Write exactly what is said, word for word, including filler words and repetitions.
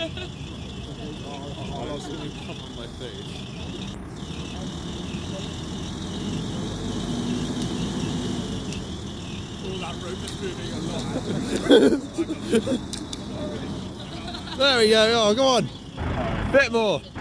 Oh, I was going to come on my face. Oh, that rope is moving a lot. There we go. Oh, come on. Bit more.